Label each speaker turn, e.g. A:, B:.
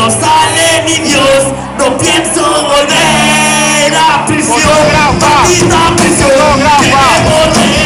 A: no sale mi Dios, no pienso volver a prisión, maldita prisión, que me volver.